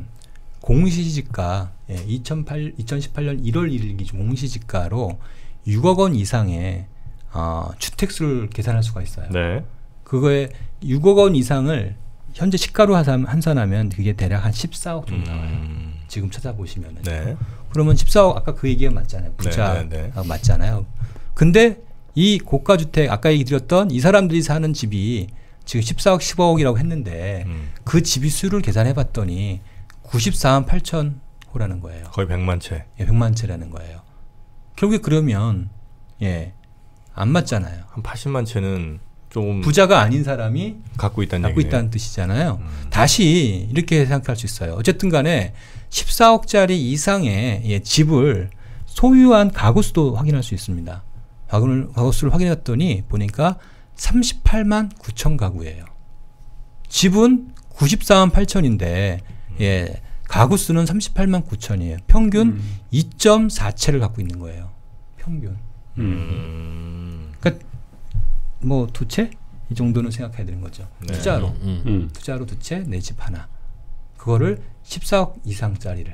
공시지가 예, 이천팔, 이천십팔 년 일월 일일 기준 공시지가로 육억 원 이상의 어, 주택수를 계산할 수가 있어요. 네. 그거에 육억 원 이상을 현재 시가로 하산- 환산하면 그게 대략 한 십사억 정도 나와요. 음. 지금 찾아보시면은. 네. 그러면 십사억 아까 그 얘기가 맞잖아요. 부자 네, 네, 네. 맞잖아요. 근데 이 고가 주택 아까 얘기 드렸던 이 사람들이 사는 집이 지금 십사억 십오억이라고 했는데 음. 그 집이 수를 계산해 봤더니 구십사만 팔천 호라는 거예요. 거의 백만 채. 예, 백만 채라는 거예요. 결국에 그러면 예, 안 맞잖아요. 한 팔십만 채는 조금 부자가 아닌 사람이 갖고 있다는 갖고 얘기네요. 있다는 뜻이잖아요. 음. 다시 이렇게 생각할 수 있어요. 어쨌든 간에 십사억짜리 이상의 예, 집을 소유한 가구 수도 확인할 수 있습니다. 가구를, 가구 수를 확인했더니 보니까 삼십팔만 구천 가구예요. 집은 구십사만 팔천인데 예, 가구 수는 삼십팔만 구천이에요. 평균 음. 이 점 사 채를 갖고 있는 거예요. 평균. 음. 그러니까 뭐 두 채? 이 정도는 생각해야 되는 거죠. 네. 투자로. 음. 음. 투자로 두 채, 내 집 하나. 그거를 십사억 이상짜리를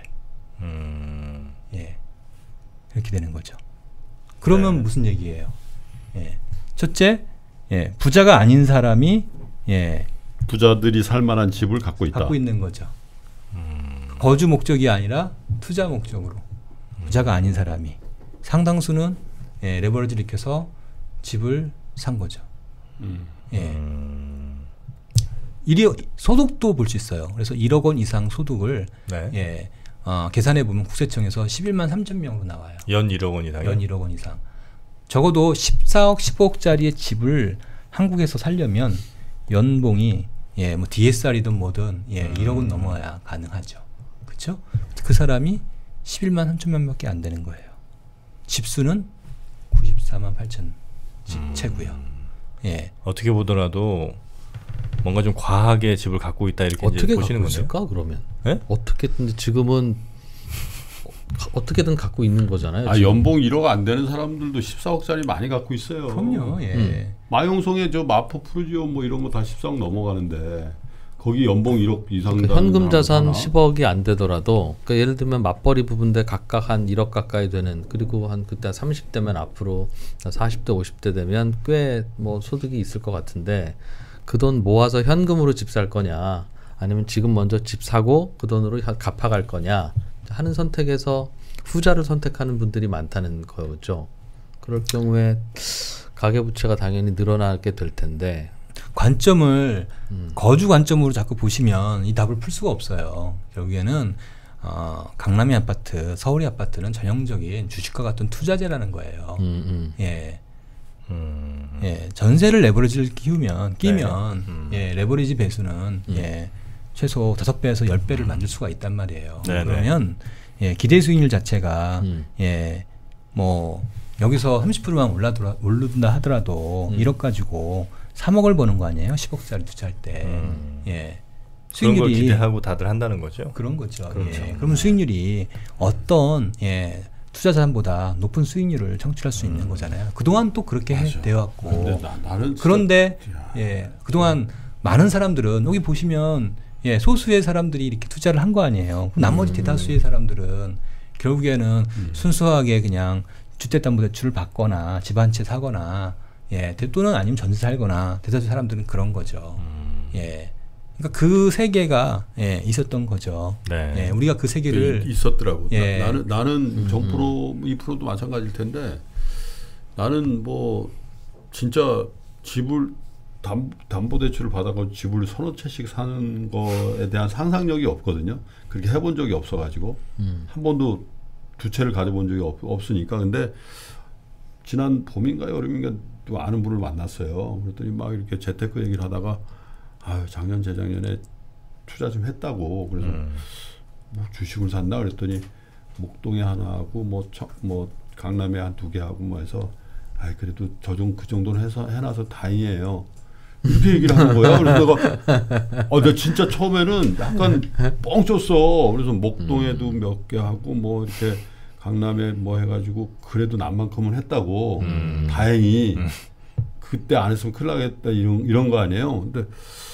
음. 예. 이렇게 되는 거죠. 그러면 네. 무슨 얘기예요? 예. 첫째, 예. 부자가 아닌 사람이 예. 부자들이 살 만한 집을 갖고 있다. 갖고 있는 거죠. 음. 거주 목적이 아니라 투자 목적으로. 부자가 아닌 사람이 상당수는 예, 레버리지를 일으켜서 집을 산 거죠. 음. 예. 음. 일이 소득도 볼 수 있어요. 그래서 일억 원 이상 소득을 네. 예, 어, 계산해 보면 국세청에서 십일만 삼천 명으로 나와요. 연 일억 원 이상. 연 일억 원 이상. 적어도 십사억, 십오억짜리의 집을 한국에서 살려면 연봉이 예, 뭐 디에스알이든 뭐든 예, 음. 일억은 넘어야 가능하죠. 그렇죠? 그 사람이 십일만 삼천 명밖에 안 되는 거예요. 집수는 구십사만 팔천 집 음. 채고요. 예. 어떻게 보더라도 뭔가 좀 과하게 집을 갖고 있다 이렇게 이제 어떻게 보시는 갖고 거네요. 있을까 그러면? 네? 어떻게든 지금은 어떻게든 갖고 있는 거잖아요. 아, 지금. 연봉 일억 안 되는 사람들도 십사억짜리 많이 갖고 있어요. 그럼요. 예. 음. 마용성의 저 마포 푸르지오 뭐 이런 거 다 십사억 넘어가는데 거기 연봉 일억 이상 그러니까 현금 자산 십억이 안 되더라도 그러니까 예를 들면 맞벌이 부부인데 각각 한 일억 가까이 되는 그리고 한 그때 삼십 대면 앞으로 사십 대 오십 대 되면 꽤 뭐 소득이 있을 것 같은데 그 돈 모아서 현금으로 집 살 거냐 아니면 지금 먼저 집 사고 그 돈으로 갚아갈 거냐 하는 선택에서 후자를 선택하는 분들이 많다는 거죠. 그럴 경우에 가계부채가 당연히 늘어나게 될 텐데 관점을 음. 거주 관점으로 자꾸 보시면 이 답을 풀 수가 없어요. 결국에는 어, 강남의 아파트, 서울의 아파트는 전형적인 주식과 같은 투자재라는 거예요. 음, 음. 예, 음. 예, 전세를 레버리지를 끼우면 끼면 네. 음. 예, 레버리지 배수는 음. 예, 최소 다섯 배에서 열 배를 만들 수가 있단 말이에요. 네네. 그러면 예, 기대 수익률 자체가 음. 예, 뭐 여기서 삼십 퍼센트만 올라더라 오른다 하더라도 음. 일억 가지고 삼억을 버는 거 아니에요? 십억짜리 투자할 때. 음. 예. 그런 걸 수익률이 기대하고 다들 한다는 거죠. 그런 거죠. 그렇죠. 예. 그러면 수익률이 어떤 예, 투자 자산보다 높은 수익률을 창출할 수 있는 거잖아요. 그동안 또 그렇게 맞아. 되어 왔고. 근데 나, 나는 진짜- 그런데 야. 예, 그동안 많은 사람들은 여기 보시면 예, 소수의 사람들이 이렇게 투자를 한 거 아니에요. 그럼 나머지 음. 대다수의 사람들은 결국에는 음. 순수하게 그냥 주택담보대출을 받거나 집 한 채 사거나 예, 대- 또는 아니면 전세 살거나 대다수 사람들은 그런 거죠. 음. 예, 그러니까 그 세계가 예, 있었던 거죠. 네. 예, 우리가 그 세계를 이- 있었더라고. 예. 나, 나는 나는 음, 정 프로 이 프로도 마찬가지일 텐데 나는 뭐 진짜 집을 담, 담보대출을 받아가지고 집을 서너 채씩 사는 거에 대한 상상력이 없거든요. 그렇게 해본 적이 없어가지고 음. 한 번도 두 채를 가져본 적이 없, 없으니까. 근데 지난 봄인가 여름인가 또 아는 분을 만났어요. 그랬더니 막 이렇게 재테크 얘기를 하다가 아유 작년 재작년에 투자 좀 했다고. 그래서 음. 뭐 주식을 샀나 그랬더니 목동에 하나 하고 뭐, 청, 뭐 강남에 한 두 개 하고 뭐 해서 아 그래도 저 정 그 정도는 해서 해놔서 다행이에요. 이렇게 얘기를 하는 거야. 그래서 내가 어, 내가 진짜 처음에는 약간 뻥 쳤어. 그래서 목동에도 음. 몇 개 하고 뭐 이렇게 강남에 뭐 해가지고 그래도 남만큼은 했다고. 음. 다행히 음. 그때 안 했으면 큰일 나겠다 이런 이런 거 아니에요. 근데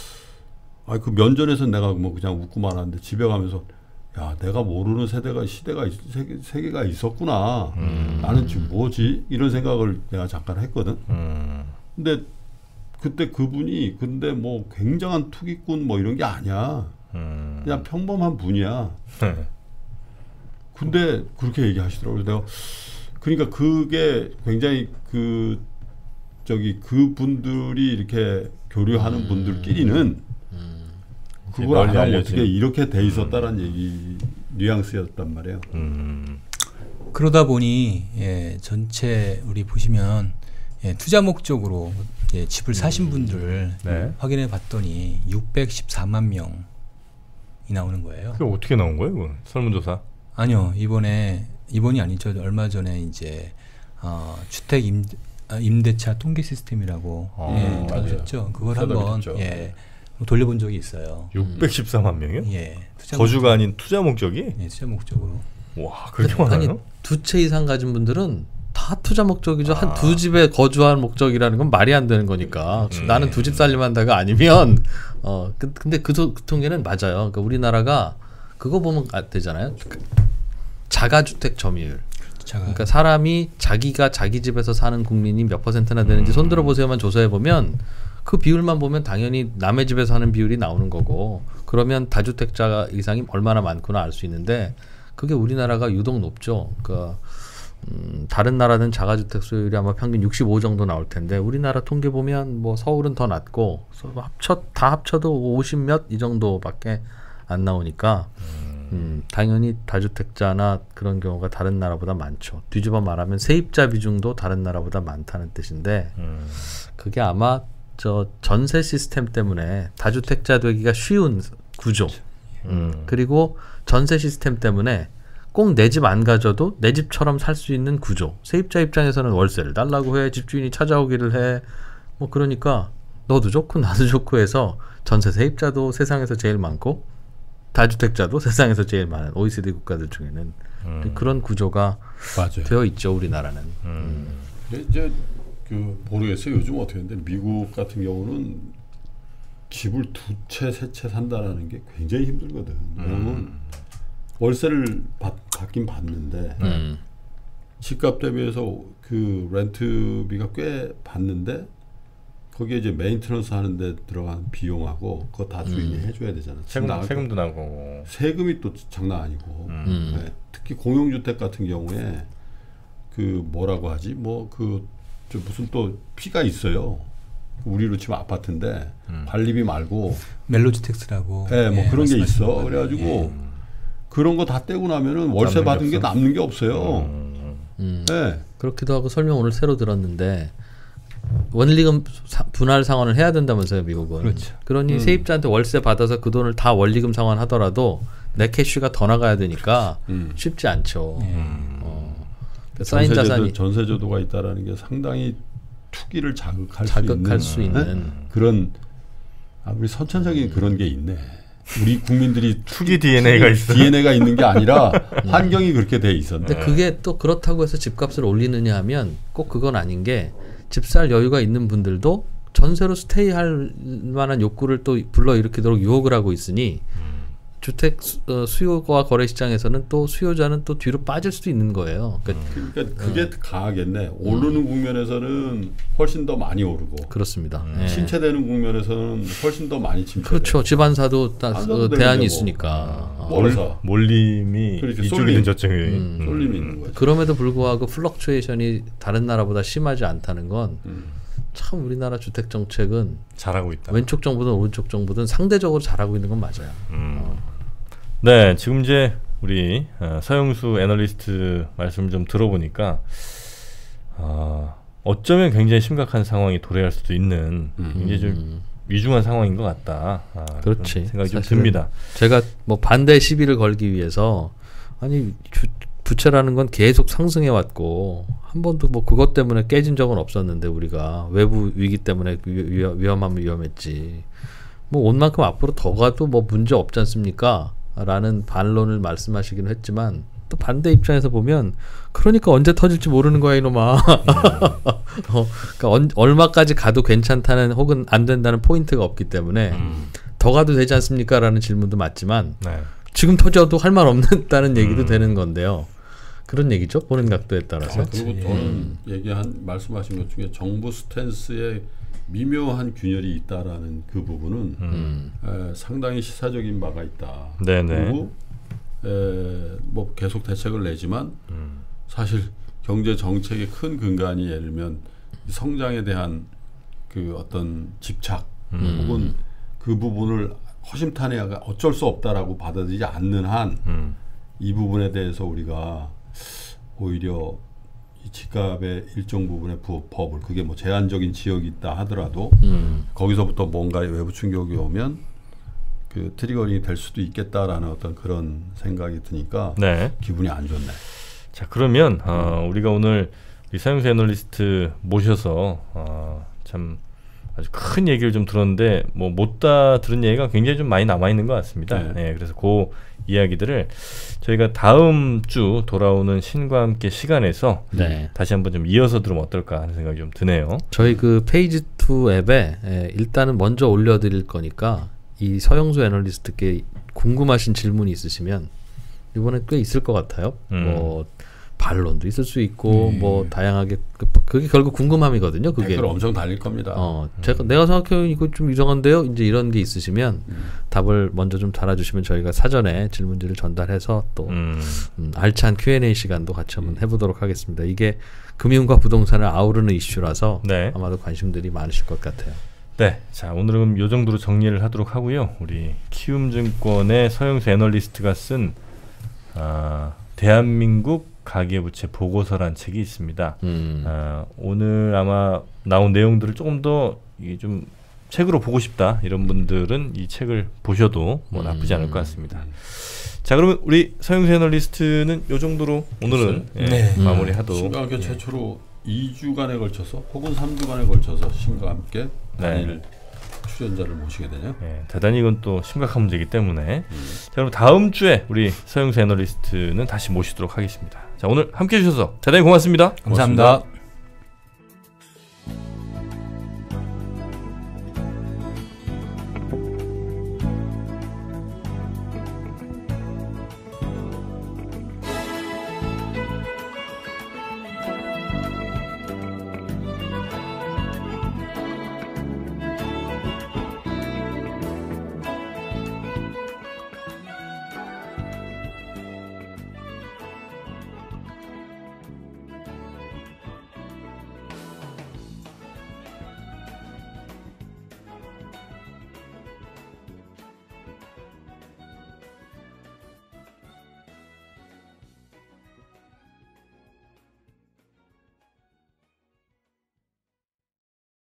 아 그 면전에서 내가 뭐 그냥 웃고 말았는데 집에 가면서 야 내가 모르는 세대가 시대가 있- 세계, 세계가 있었구나. 음. 나는 지금 뭐지 이런 생각을 내가 잠깐 했거든. 음. 근데 그때 그분이 근데 뭐 굉장한 투기꾼 뭐 이런 게 아니야. 음. 그냥 평범한 분이야. 네. 근데 그렇게 얘기하시더라고요. 내가 그러니까 그게 굉장히 그 저기 그 분들이 이렇게 교류하는 음. 분들끼리는 음. 그걸 널리 안 하고 알려진. 어떻게 이렇게 돼 있었다라는 얘기 뉘앙스였단 말이에요. 음. 그러다 보니 예, 전체 우리 보시면 예, 투자 목적으로 예, 집을 사신 분들 네. 확인해 봤더니 육백십사만 명이 나오는 거예요. 그게 어떻게 나온 거예요? 그건? 설문조사. 아니요, 이번에 이번이 아니죠. 얼마 전에 이제 어, 주택 임, 아, 임대차 통계 시스템이라고 아, 예, 맞아요. 들어보셨죠? 그걸 세다 한번 그랬죠. 예, 돌려본 적이 있어요. 육백십사만 명이요? 예, 투자 거주가 아닌 투자 목적이? 목, 예, 투자 목적으로. 와 그렇게 아니 많아요? 두 채 이상 가진 분들은 다 투자 목적이죠. 아. 한 두 집에 거주할 목적이라는 건 말이 안 되는 거니까. 음. 나는 두 집 살림한다가 아니면 어 그, 근데 그, 소- 그 통계는 맞아요. 그러니까 우리나라가 그거 보면 아, 되잖아요. 그 자가주택 점유율. 자가 그러니까 사람이 자기가 자기 집에서 사는 국민이 몇 퍼센트나 되는지 음. 손들어 보세요만 조사해 보면 그 비율만 보면 당연히 남의 집에서 사는 비율이 나오는 거고 그러면 다주택자 이상이 얼마나 많구나 알 수 있는데 그게 우리나라가 유독 높죠. 그러니까 음, 다른 나라는 자가주택 수요율이 아마 평균 육십오 정도 나올 텐데 우리나라 통계 보면 뭐 서울은 더 낮고 합쳐 다 합쳐도 오십 몇 이 정도밖에 안 나오니까 음, 당연히 다주택자나 그런 경우가 다른 나라보다 많죠. 뒤집어 말하면 세입자 비중도 다른 나라보다 많다는 뜻인데 음. 그게 아마 저 전세 시스템 때문에 다주택자 되기가 쉬운 구조. 음. 그리고 전세 시스템 때문에 꼭 내 집 안 가져도 내 집처럼 살 수 있는 구조. 세입자 입장에서는 월세를 달라고 해, 집주인이 찾아오기를 해. 뭐 그러니까 너도 좋고 나도 좋고 해서 전세 세입자도 세상에서 제일 많고 다주택자도 세상에서 제일 많은 오이시디 국가들 중에는 음. 그런 구조가 맞아요. 되어 있죠 우리나라는. 음. 이제 그 모르겠어요. 요즘 어떻게 하는데 미국 같은 경우는 집을 두 채, 세 채 산다라는 게 굉장히 힘들거든. 왜냐면 음. 월세를 받, 받긴 받는데 음. 집값 대비해서 그 렌트비가 꽤 받는데 거기에 이제 메인테넌스 하는데 들어간 비용하고 그거 다 주인이 음. 해줘야 되잖아. 세금, 세금도 나고. 세금이 또 장난 아니고 음. 네. 특히 공용주택 같은 경우에 그 뭐라고 하지 뭐 그 무슨 또 피가 있어요. 우리로 치면 아파트인데 음. 관리비 말고 멜로디텍스라고. 네, 뭐 예, 그런 게 말씀하신 있어. 거는. 그래가지고 예. 그런 거 다 떼고 나면은 월세 남는 게 받은 게 없어? 남는 게 없어요. 음. 음. 네. 그렇기도 하고 설명 오늘 새로 들었는데 원리금 사, 분할 상환을 해야 된다면서요 미국은. 그렇죠. 그러니 음. 세입자한테 월세 받아서 그 돈을 다 원리금 상환하더라도 내 캐시가 더 나가야 되니까 음. 쉽지 않죠. 음. 어. 쌓인 전세제도, 자산이 전세제도가 있다라는 게 상당히 투기를 자극할, 자극할 수 수 있는, 있는. 네? 그런 아무리 선천적인 그런 게 있네. 우리 국민들이 투기 디엔에이가 있어. 디엔에이가 있는 게 아니라 환경이 그렇게 돼 있었네. 근데 그게 또 그렇다고 해서 집값을 올리느냐 하면 꼭 그건 아닌 게 집 살 여유가 있는 분들도 전세로 스테이할 만한 욕구를 또 불러일으키도록 유혹을 하고 있으니 주택 수, 어, 수요와 거래 시장에서는 또 수요자는 또 뒤로 빠질 수도 있는 거예요. 그러니까 그러니까 그게 강하겠네. 오르는 국면에서는 훨씬 더 많이 오르고 그렇습니다. 음. 예. 침체되는 국면에서는 훨씬 더 많이 침체. 그렇죠. 집안사도 딱 안 사도 어, 되는 대안이 데고. 있으니까. 어. 뭘 사? 몰림이 그렇지, 이쪽이든 쏠림. 저쪽이. 음. 쏠림이 있는 거지. 그럼에도 불구하고 플럭추에이션이 다른 나라보다 심하지 않다는 건 참 음. 우리나라 주택 정책은 잘하고 있다. 왼쪽 정부든 오른쪽 정부든 상대적으로 잘하고 있는 건 맞아요. 음. 네, 지금 이제 우리 어, 서영수 애널리스트 말씀 좀 들어보니까 어, 어쩌면 굉장히 심각한 상황이 도래할 수도 있는 음. 굉장히 좀 위중한 상황인 것 같다. 아, 그렇지. 그런 생각이 좀 사실은 듭니다. 제가 뭐 반대 시비를 걸기 위해서 아니 주, 부채라는 건 계속 상승해 왔고 한 번도 뭐 그것 때문에 깨진 적은 없었는데 우리가 외부 위기 때문에 위, 위, 위험하면 위험했지. 뭐 온 만큼 앞으로 더 가도 뭐 문제 없지 않습니까? 라는 반론을 말씀하시기는 했지만 또 반대 입장에서 보면 그러니까 언제 터질지 모르는 거야 이놈아. 어, 그러니까 언, 얼마까지 가도 괜찮다는 혹은 안 된다는 포인트가 없기 때문에 음. 더 가도 되지 않습니까? 라는 질문도 맞지만 네. 지금 터져도 할 말 없다는 얘기도 음. 되는 건데요. 그런 얘기죠. 보는 각도에 따라서. 그렇죠. 그리고 예. 저는 얘기한 말씀하신 것 중에 정부 스탠스에 미묘한 균열이 있다라는 그 부분은 음. 에, 상당히 시사적인 바가 있다. 네네. 그리고 에, 뭐 계속 대책을 내지만 음. 사실 경제 정책의 큰 근간이 예를 들면 성장에 대한 그 어떤 집착 음. 혹은 그 부분을 허심탄회하게 어쩔 수 없다라고 받아들이지 않는 한 이 음. 부분에 대해서 우리가 오히려 이 집값의 일정 부분의 부, 법을 그게 뭐 제한적인 지역이 있다 하더라도 음. 거기서부터 뭔가 외부 충격이 오면 그 트리거링이 될 수도 있겠다라는 어떤 그런 생각이 드니까 네. 기분이 안 좋네. 자 그러면 어, 우리가 오늘 우리 서영수 애널리스트 모셔서 어, 참 아주 큰 얘기를 좀 들었는데 뭐 못다 들은 얘기가 굉장히 좀 많이 남아 있는 것 같습니다. 네. 네, 그래서 그 이야기들을 저희가 다음 주 돌아오는 신과 함께 시간에서 네. 다시 한번 좀 이어서 들으면 어떨까 하는 생각이 좀 드네요. 저희 그 페이지 투 앱에 에, 일단은 먼저 올려드릴 거니까 이 서영수 애널리스트께 궁금하신 질문이 있으시면 이번에 꽤 있을 것 같아요. 음. 뭐 반론도 있을 수 있고 음. 뭐 다양하게 그- 그게 결국 궁금함이거든요. 그게 댓글 엄청 달릴 겁니다. 어 제가 내가 생각해요 이거 좀 이상한데요. 이제 이런 게 있으시면 음. 답을 먼저 좀 달아주시면 저희가 사전에 질문지를 전달해서 또 음. 음, 알찬 큐 앤 에이 시간도 같이 한번 해보도록 하겠습니다. 이게 금융과 부동산을 아우르는 이슈라서 네. 아마도 관심들이 많으실 것 같아요. 네, 자 오늘은 이 정도로 정리를 하도록 하고요. 우리 키움증권의 서영수 애널리스트가 쓴 아, 대한민국 가계부채 보고서란 책이 있습니다. 음. 아, 오늘 아마 나온 내용들을 조금 더 이게 좀 책으로 보고 싶다 이런 분들은 이 책을 보셔도 뭐 나쁘지 않을 것 같습니다. 자 그러면 우리 서영수 애널리스트는 이 정도로 오늘은 예, 네. 마무리하도록. 신과학계 예. 최초로 이 주간에 걸쳐서 혹은 삼 주간에 걸쳐서 신과 함께 단일 출연자를 모시게 되네요. 예, 대단히 이건 또 심각한 문제이기 때문에 음. 자 그럼 다음 주에 우리 서영수 애널리스트는 다시 모시도록 하겠습니다. 자 오늘 함께해 주셔서 대단히 고맙습니다. 감사합니다.